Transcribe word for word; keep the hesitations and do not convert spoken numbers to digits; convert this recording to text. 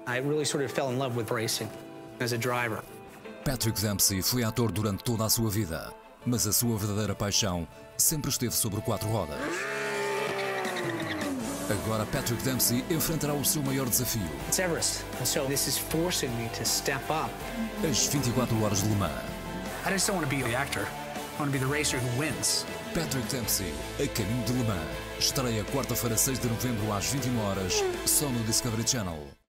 I really sort of fell in love with racing as a driver. Patrick Dempsey foi ator durante toda a sua vida, mas a sua verdadeira paixão sempre esteve sobre quatro rodas. Agora Patrick Dempsey enfrentará o seu maior desafio. It's Everest, and so this is forcing me to step up. As vinte e quatro horas de Le Mans. I just don't want to be the actor. I want to be the racer who wins. Patrick Dempsey, a caminho de Le Mans. Estreia quarta-feira, seis de novembro às vinte e uma horas, só no Discovery Channel.